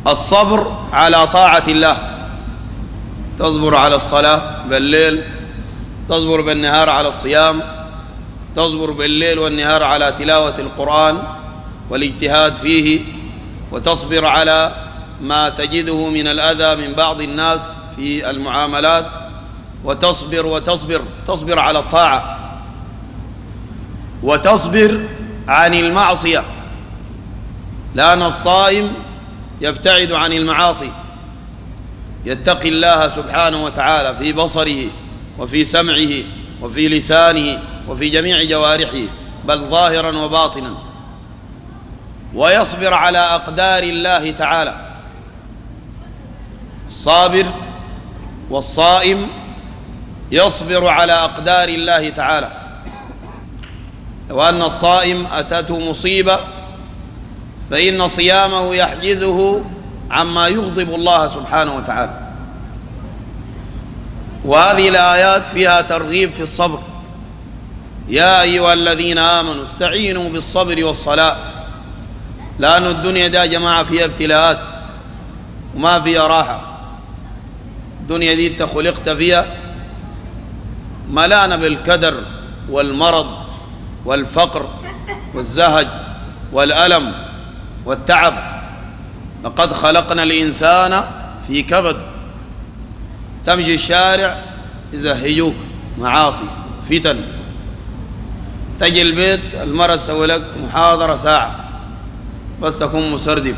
الصبر على طاعة الله، تصبر على الصلاة بالليل، تصبر بالنهار على الصيام، تصبر بالليل والنهار على تلاوة القرآن والاجتهاد فيه، وتصبر على ما تجده من الأذى من بعض الناس في المعاملات، تصبر على الطاعة، وتصبر عن المعصية، لأن الصائم يبتعد عن المعاصي، يتقي الله سبحانه وتعالى في بصره وفي سمعه وفي لسانه وفي جميع جوارحه، بل ظاهرا وباطنا، ويصبر على أقدار الله تعالى. الصابر والصائم يصبر على أقدار الله تعالى. لو أن الصائم أتته مصيبة فإن صيامه يحجزه عما يغضب الله سبحانه وتعالى. وهذه الآيات فيها ترغيب في الصبر. يا أيها الذين آمنوا استعينوا بالصبر والصلاة، لأن الدنيا دي يا جماعة فيها ابتلاءات وما فيها راحة. الدنيا دي انت خلقت فيها ملانة بالكدر والمرض والفقر والزهج والألم والتعب. لقد خلقنا الإنسان في كبد. تمشي الشارع يزهجوك معاصي فتن، تجي البيت المرأة تسوي لك محاضرة ساعة بس تكون مسردب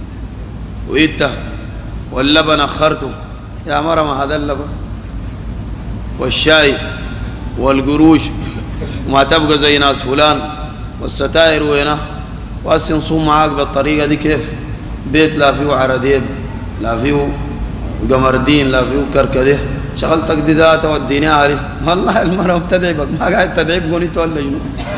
وإنت واللبن أخرته. يا مرة ما هذا اللبن والشاي والقروش وما تبقى زي ناس فلان والستائر وينه، وأسي نصوم معاك بالطريقة دي كيف؟ بيت لا فيه عرديب لا فيه قمردين لا فيه كركده، شغلتك دي ذاته والدنيا عليه. والله المرأة بتدعبك، ما قاعد تدعب قولي ولا شنو؟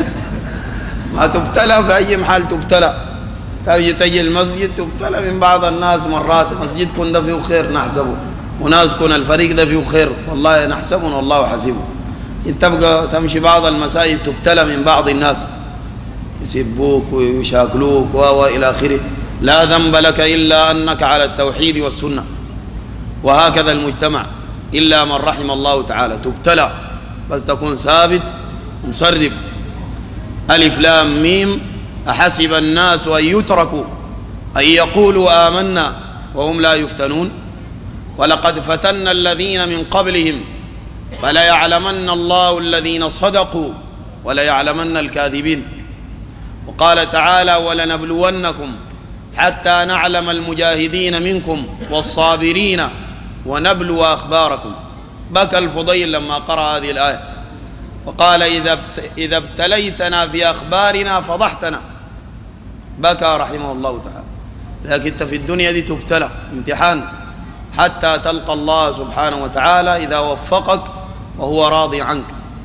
ما تبتلى بأي محل تبتلى. تجي المسجد تبتلى من بعض الناس مرات. مسجد كن ده فيه خير نحسبه، وناس كن الفريق ده فيه خير والله نحسبه والله حسيبه. تبقى تمشي بعض المساجد تبتلى من بعض الناس، يسبوك ويشاكلوك وإلى آخره. لا ذنب لك إلا أنك على التوحيد والسنة، وهكذا المجتمع إلا من رحم الله تعالى. تبتلى بس تكون ثابت ومسردب. ألف لام ميم أحسب الناس أن يتركوا أن يقولوا آمنا وهم لا يفتنون ولقد فتنا الذين من قبلهم فليعلمن الله الذين صدقوا وليعلمن الكاذبين. وقال تعالى ولنبلونكم حتى نعلم المجاهدين منكم والصابرين ونبلو أخباركم. بكى الفضيل لما قرأ هذه الآية وقال إذا ابتليتنا في أخبارنا فضحتنا. بكى رحمه الله تعالى. لكن أنت في الدنيا دي تبتلى امتحان حتى تلقى الله سبحانه وتعالى إذا وفقك وهو راضي عنك.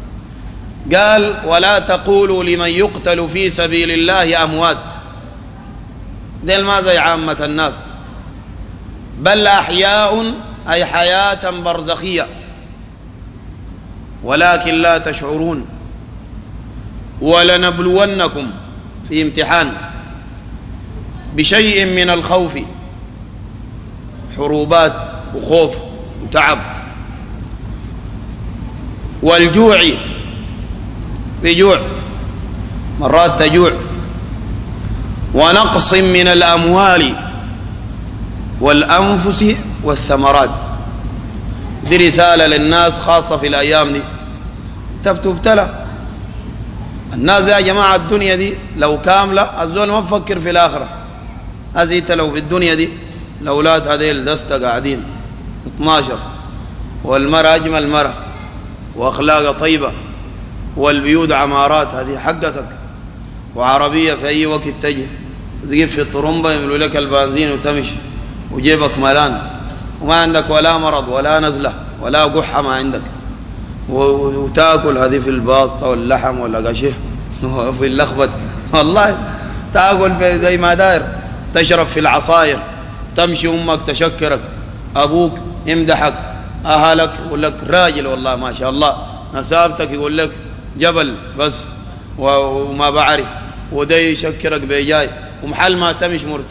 قال ولا تقولوا لمن يقتل في سبيل الله أموات، ديل ما زي عامة الناس، بل أحياء أي حياة برزخية ولكن لا تشعرون. ولنبلونكم في امتحان بشيء من الخوف، حروبات وخوف وتعب، والجوع، بجوع مرات تجوع، ونقص من الأموال والأنفس والثمرات. دي رسالة للناس خاصة في الأيام دي. تبتلى الناس يا جماعة. الدنيا دي لو كاملة الزول ما بفكر في الآخرة. هذه انت لو في الدنيا دي الأولاد هذيل دستة قاعدين 12 والمرأة أجمل مرأة وأخلاقها طيبة والبيوت عمارات، هذه حقتك، وعربية في أي وقت تجي تجيب في الطرمبة يملوا لك البنزين وتمشي وجيبك ملان وما عندك ولا مرض ولا نزلة ولا قحة ما عندك، وتاكل هذه في الباسطة واللحم ولا قشه وفي اللخبط. والله تاكل في زي ما داير، تشرب في العصاير، تمشي أمك تشكرك، أبوك يمدحك، أهلك يقول لك راجل والله ما شاء الله، نسابتك يقول لك جبل بس وما بعرف، وده يشكرك بيجاي، ومحل ما تمش مرتاح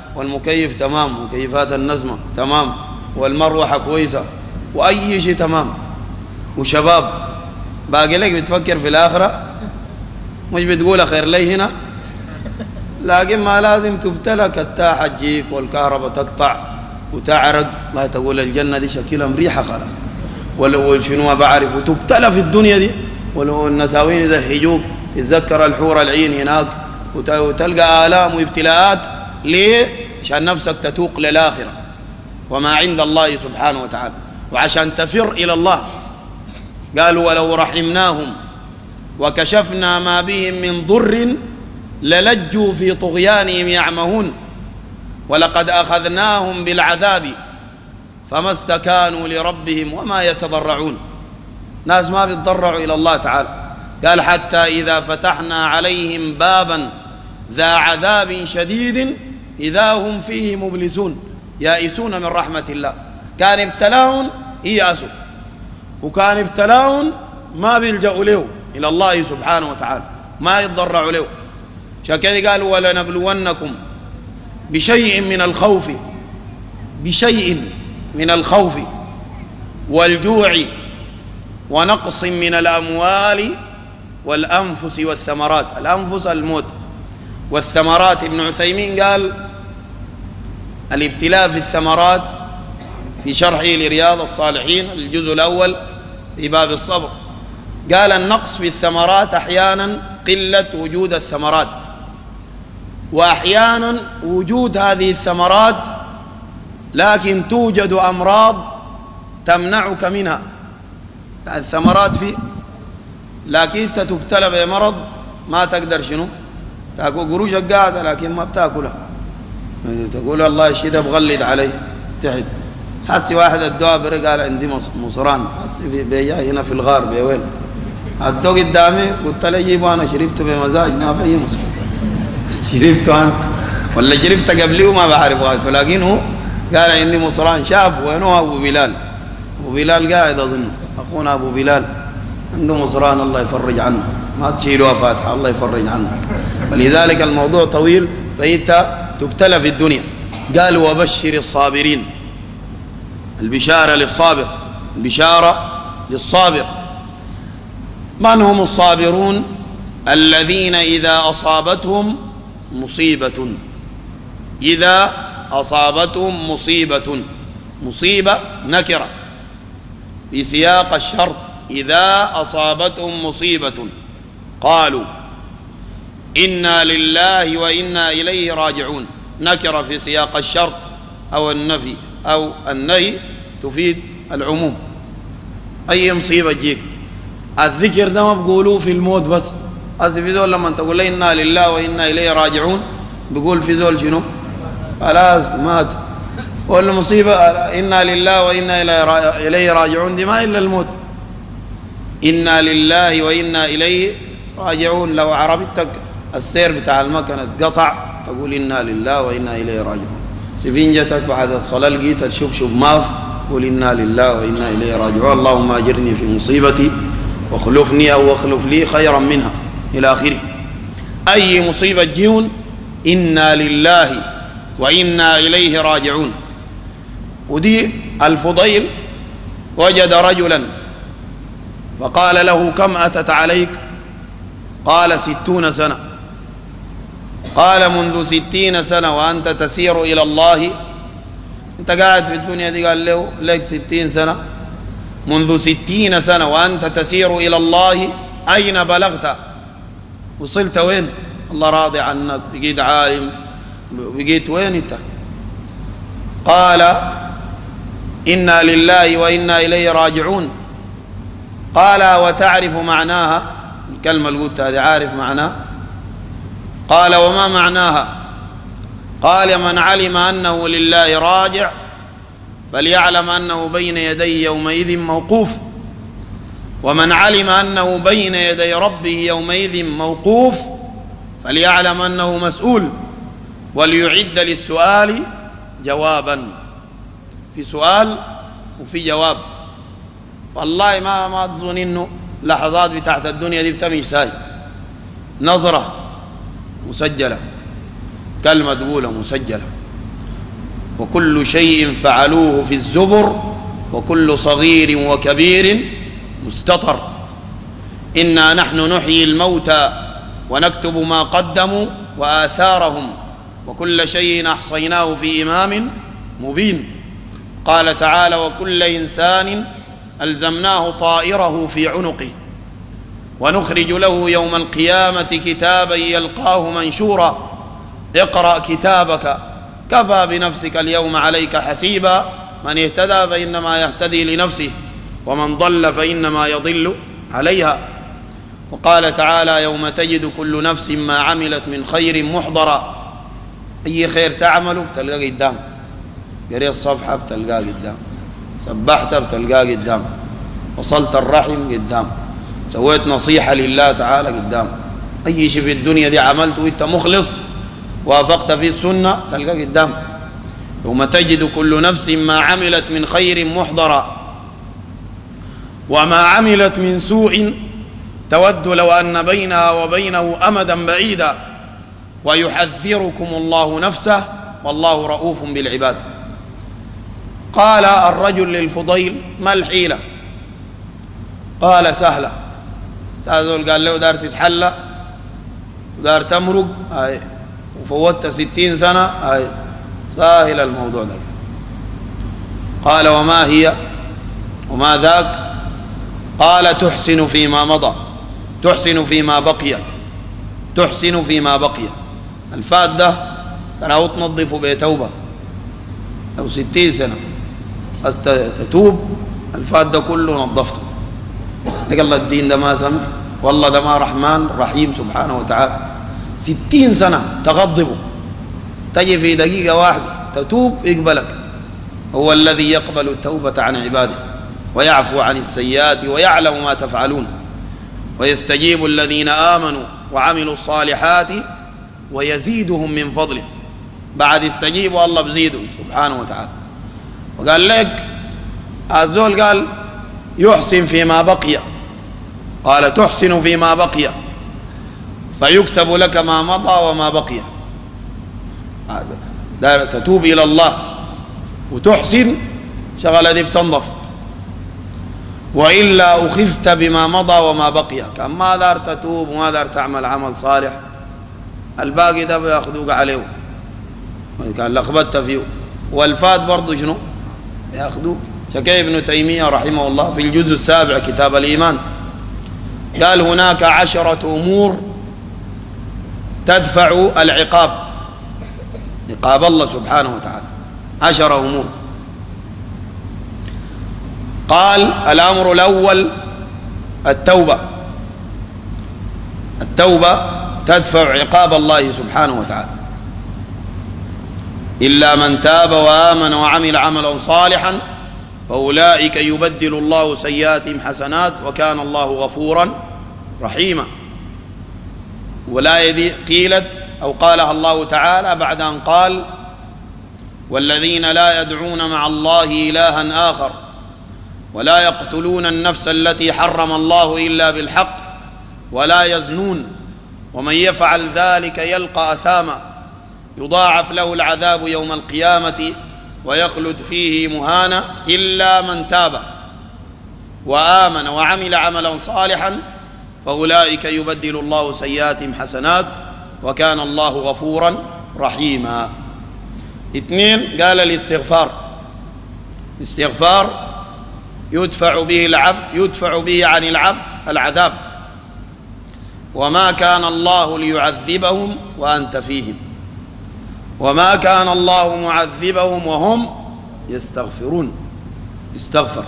والمكيف تمام، مكيفات النسمة تمام، والمروحة كويسة، وأي شيء تمام، وشباب باقي لك بتفكر في الآخرة، مش بتقول خير لي هنا، لكن ما لازم تبتلى كالتاحة تجيك والكهرباء تقطع وتعرق، لا تقول الجنة دي شكلها مريحة خلاص، ولو شنو ما بعرف، وتبتلى في الدنيا دي، ولو النساوين يزهجوك تتذكر الحور العين هناك وتلقى آلام وابتلاءات. ليه؟ عشان نفسك تتوق للآخرة وما عند الله سبحانه وتعالى، وعشان تفر إلى الله. قالوا ولو رحمناهم وكشفنا ما بهم من ضر للجوا في طغيانهم يعمهون ولقد أخذناهم بالعذاب فما استكانوا لربهم وما يتضرعون. ناس ما بيتضرعوا إلى الله تعالى. قال حتى إذا فتحنا عليهم بابا ذا عذاب شديد إذا هم فيه مبلسون، يائسون من رحمة الله. كان ابتلاهم ييأسوا، وكان ابتلاهم ما بيلجأوا له إلى الله سبحانه وتعالى، ما يتضرعوا له. عشان كذا قالوا ولنبلونكم بشيء من الخوف والجوع ونقص من الأموال والأنفس والثمرات. الأنفس الموت، والثمرات ابن عثيمين قال الابتلاء في الثمرات في شرحه لرياض الصالحين الجزء الأول في باب الصبر، قال النقص في الثمرات أحيانا قلة وجود الثمرات، وأحيانا وجود هذه الثمرات لكن توجد أمراض تمنعك منها. الثمرات فيه لكن انت تبتلى بمرض ما تقدر شنو تاكل، قروشك قاعده لكن ما بتاكلها، تقول الله الشيء ده بغلد عليه تحت. حسي واحد الدواء بري قال عندي مصران، حسي بيجا هنا في الغار بوين الدواء قدامي، قلت له جيبه انا شربته بمزاج ما في اي مشكله، شربته انا ولا شربته قبلي وما بعرف وقته، لكن هو قال عندي مصران. شاب وينه ابو بلال؟ ابو بلال قاعد اظن اخونا ابو بلال عنده مصران، الله يفرج عنه، ما تشيلوها فاتحه الله يفرج عنه. ولذلك الموضوع طويل، فانت تبتلى في الدنيا. قال وبشر الصابرين، البشاره للصابر، البشاره للصابر. من هم الصابرون؟ الذين إذا أصابتهم مصيبة، إذا أصابتهم مصيبة نكرة في سياق الشرط، إذا أصابتهم مصيبة قالوا إنا لله وإنا إليه راجعون. نكرة في سياق الشرط أو النفي أو النهي تفيد العموم. أي مصيبة تجيك، الذكر ده ما بقولوه في الموت بس، أصل في زول لما تقول لي إنا لله وإنا إليه راجعون بيقول في زول شنو؟ خلاص مات. والمصيبة إنا لله وإنا إليه راجعون دي ما إلا الموت. إنا لله وإنا إليه راجعون، لو عربتك السير بتاع المكنة اتقطع تقول إنا لله وإنا إليه راجعون. سفين جتك بعد الصلاة لقيت الشبشب ماف قول إنا لله وإنا إليه راجعون، اللهم أجرني في مصيبتي واخلفني أو اخلف لي خيرا منها إلى آخره. أي مصيبة تجيون إنا لله وإنا إليه راجعون. ودي الفضيل وجد رجلا وقال له كم أتت عليك؟ قال 60 سنة. قال منذ 60 سنة وأنت تسير إلى الله؟ أنت قاعد في الدنيا دي قال له لك 60 سنة، منذ 60 سنة وأنت تسير إلى الله، أين بلغت؟ وصلت وين؟ الله راضي عنك، بقيت عالم، بقيت وين أنت؟ قال إنا لله وإنا إليه راجعون. قال وتعرف معناها؟ الكلمة اللي قلتها هذه عارف معناها؟ قال وما معناها؟ قال من علم أنه لله راجع فليعلم أنه بين يدي يومئذ موقوف، ومن علم أنه بين يدي ربه يومئذ موقوف فليعلم أنه مسؤول، وليعد للسؤال جوابا. في سؤال وفي جواب. والله ما تظن إنه لحظات بتاعت الدنيا دي بتمشي ساي، نظرة مسجلة، كلمة تقولها مسجلة، وكل شيء فعلوه في الزبر وكل صغير وكبير مستطر. إنا نحن نحيي الموتى ونكتب ما قدموا وآثارهم وكل شيء أحصيناه في إمام مبين. قال تعالى وكل إنسان ألزمناه طائره في عنقه ونخرج له يوم القيامة كتابا يلقاه منشورا اقرأ كتابك كفى بنفسك اليوم عليك حسيبا من اهتدى فإنما يهتدي لنفسه ومن ضل فإنما يضل عليها. وقال تعالى يوم تجد كل نفس ما عملت من خير محضرا. أي خير تعمله بتلقاه قدام، قريت الصفحة بتلقاه قدام، سبحت بتلقاه قدام، وصلت الرحم قدام، سويت نصيحة لله تعالى قدام، أي شيء في الدنيا دي عملته وانت مخلص وافقت في السنة تلقاه قدام. يوم تجد كل نفس ما عملت من خير محضرا وما عملت من سوء تود لو أن بينها وبينه أمدا بعيدا ويحذركم الله نفسه والله رؤوف بالعباد. قال الرجل للفضيل ما الحيلة؟ قال سهلة. تازول قال له دار تتحلى ودار تمرق وفوتت 60 سنة ساهل الموضوع ده. قال وما هي وما ذاك؟ قال تحسن فيما مضى، تحسن فيما بقي، تحسن فيما بقي. الفات ده تراه تنظفه بتوبة لو 60 سنة بس تتوب الفات ده كله نظفته. لك الله الدين ده ما سمح والله ده ما رحمن رحيم سبحانه وتعالى. 60 سنة تغضبه تجي في دقيقة واحدة تتوب يقبلك. هو الذي يقبل التوبة عن عباده ويعفو عن السيئات ويعلم ما تفعلون ويستجيب الذين آمنوا وعملوا الصالحات ويزيدهم من فضله. بعد استجيبوا الله بزيدهم سبحانه وتعالى. وقال لك الزول قال يحسن فيما بقي، قال تحسن فيما بقي فيكتب لك ما مضى وما بقي. تتوب إلى الله وتحسن شغلة دي بتنظف، وإلا أخذت بما مضى وما بقي. كان ما دار تتوب وما دار تعمل عمل صالح الباقي ده بياخذوك عليه كان لخبطت فيه. والفات برضه شنو ياخذوك. شكي ابن تيمية رحمه الله في الجزء السابع كتاب الإيمان قال هناك 10 أمور تدفع العقاب، عقاب الله سبحانه وتعالى. 10 أمور. قال الأمر الأول التوبة. التوبة تدفع عقاب الله سبحانه وتعالى. إلا من تاب وآمن وعمل عملا صالحا فأولئك يبدل الله سيئاتهم حسنات وكان الله غفورا رحيما. والآية دي قيلت أو قالها الله تعالى بعد أن قال والذين لا يدعون مع الله إلها آخر ولا يقتلون النفس التي حرم الله إلا بالحق ولا يزنون ومن يفعل ذلك يلقى أثاما يضاعف له العذاب يوم القيامة ويخلد فيه مهانا إلا من تاب وآمن وعمل عملا صالحا فأولئك يبدل الله سيئاتهم حسنات وكان الله غفورا رحيما. 2 قال الاستغفار. الاستغفار يدفع به عن العبد العذاب وما كان الله ليعذبهم وأنت فيهم وما كان الله معذبهم وهم يستغفرون. استغفر.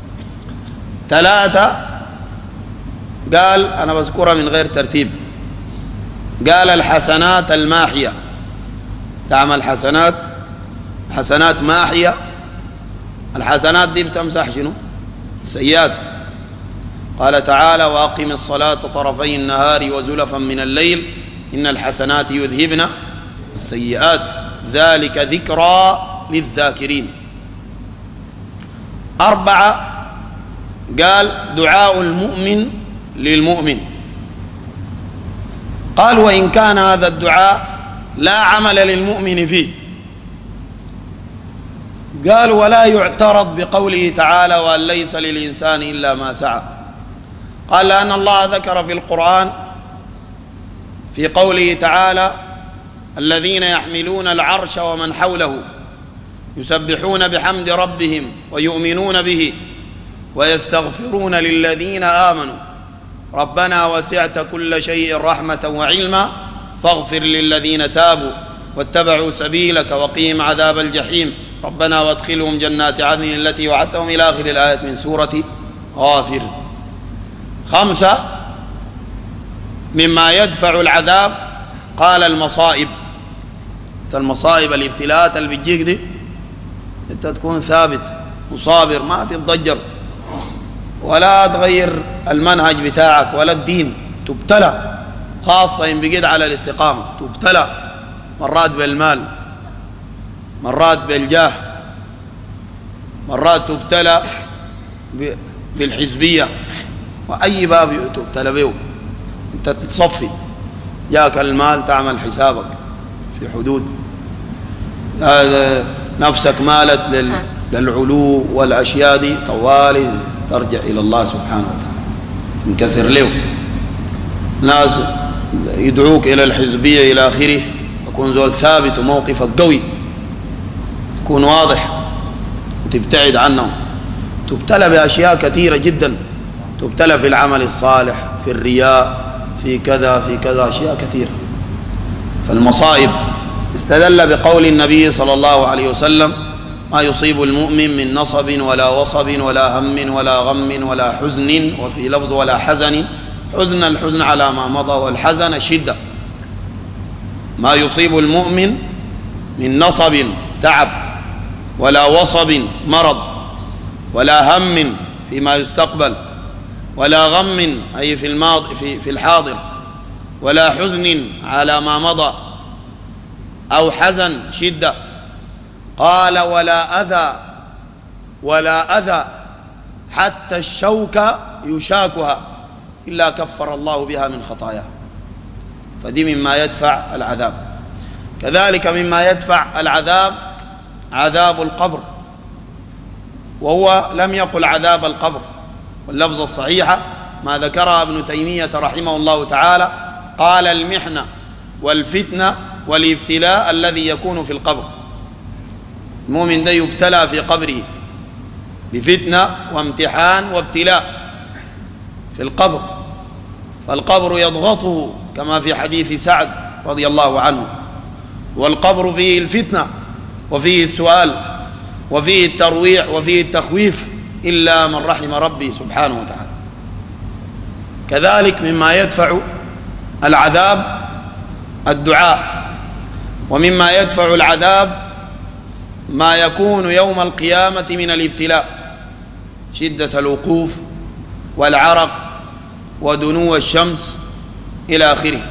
3 قال أنا بذكرها من غير ترتيب. قال الحسنات الماحية، تعمل حسنات ماحية. الحسنات دي بتمسح شنو؟ السيئات. قال تعالى وأقم الصلاة طرفي النهار وزلفا من الليل إن الحسنات يذهبن السيئات ذلك ذكرى للذاكرين. 4 قال دعاء المؤمن للمؤمن. قال وإن كان هذا الدعاء لا عمل للمؤمن فيه قال ولا يعترض بقوله تعالى وأن ليس للإنسان إلا ما سعى. قال لأن الله ذكر في القرآن في قوله تعالى الذين يحملون العرش ومن حوله يسبحون بحمد ربهم ويؤمنون به ويستغفرون للذين آمنوا ربنا وسعت كل شيء رحمة وعلما فاغفر للذين تابوا واتبعوا سبيلك وقيم عذاب الجحيم ربنا وادخلهم جنات عدن التي وعدتهم إلى آخر الآية من سورة غافر. 5 مما يدفع العذاب قال المصائب. المصائب الابتلاءات اللي بتجيك دي انت تكون ثابت وصابر، ما تتضجر ولا تغير المنهج بتاعك ولا الدين، تبتلى خاصة إن بقيت على الاستقامة، تبتلى مرات بالمال، مرات بالجاه، مرات تبتلى بالحزبية، وأي باب تبتلى به أنت تصفي. جاك المال تعمل حسابك في حدود، نفسك مالت للعلو والأشياء دي طوالي ترجع إلى الله سبحانه وتعالى تنكسر له. ناس يدعوك إلى الحزبية إلى آخره، تكون زول ثابت وموقفك قوي، تكون واضح وتبتعد عنهم. تبتلى بأشياء كثيرة جدا، تبتلى في العمل الصالح، في الرياء، في كذا في كذا، أشياء كثيرة. فالمصائب استدل بقول النبي صلى الله عليه وسلم ما يصيب المؤمن من نصب ولا وصب ولا هم ولا غم ولا حزن، وفي لفظ ولا حزن، حزن الحزن على ما مضى والحزن شدة. ما يصيب المؤمن من نصب تعب ولا وصب مرض ولا هم فيما يستقبل ولا غم أي في الماضي في الحاضر ولا حزن على ما مضى أو حزن شدة. قال ولا أذى حتى الشوكة يشاكها إلا كفر الله بها من خطاياه. فدي مما يدفع العذاب. كذلك مما يدفع العذاب عذاب القبر، وهو لم يقل عذاب القبر، واللفظ الصحيحة ما ذكرها ابن تيمية رحمه الله تعالى، قال المحنة والفتنة والابتلاء الذي يكون في القبر. المؤمن ده يبتلى في قبره بفتنة وامتحان وابتلاء في القبر، فالقبر يضغطه كما في حديث سعد رضي الله عنه، والقبر فيه الفتنة وفيه السؤال وفيه الترويع وفيه التخويف إلا من رحم ربي سبحانه وتعالى. كذلك مما يدفع العذاب الدعاء، ومما يدفع العذاب ما يكون يوم القيامة من الابتلاء، شدة الوقوف والعرق ودنو الشمس إلى آخره.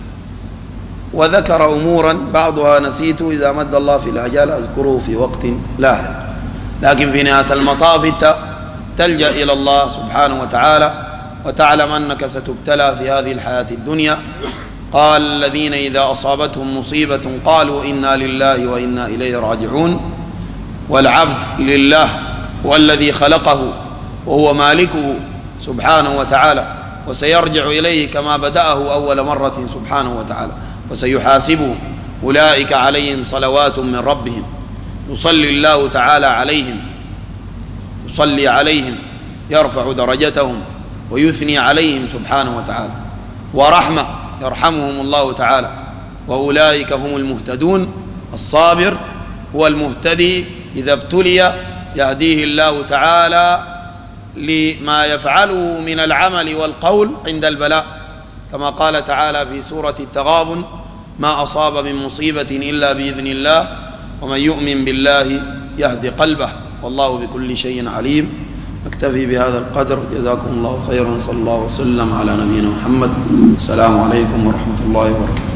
وذكر أمورا بعضها نسيته، إذا مد الله في الأجال أذكره في وقت لاحق. لكن في نهاية المطاف أنت تلجأ إلى الله سبحانه وتعالى وتعلم أنك ستبتلى في هذه الحياة الدنيا. قال الذين إذا أصابتهم مصيبة قالوا إنا لله وإنا إليه راجعون. والعبد لله هو الذي خلقه وهو مالكه سبحانه وتعالى، وسيرجع إليه كما بدأه أول مرة سبحانه وتعالى، وسيحاسبه. أولئك عليهم صلوات من ربهم، يصلي الله تعالى عليهم، يصلي عليهم، يرفع درجتهم ويثني عليهم سبحانه وتعالى، ورحمة يرحمهم الله تعالى، وأولئك هم المهتدون. الصابر هو المهتدي، إذا ابتلي يهديه الله تعالى لما يفعله من العمل والقول عند البلاء، كما قال تعالى في سورة التغابن ما أصاب من مصيبة إلا بإذن الله ومن يؤمن بالله يهدي قلبه والله بكل شيء عليم. أكتفي بهذا القدر، جزاكم الله خيرا، صلى الله وسلم على نبينا محمد. السلام عليكم ورحمة الله وبركاته.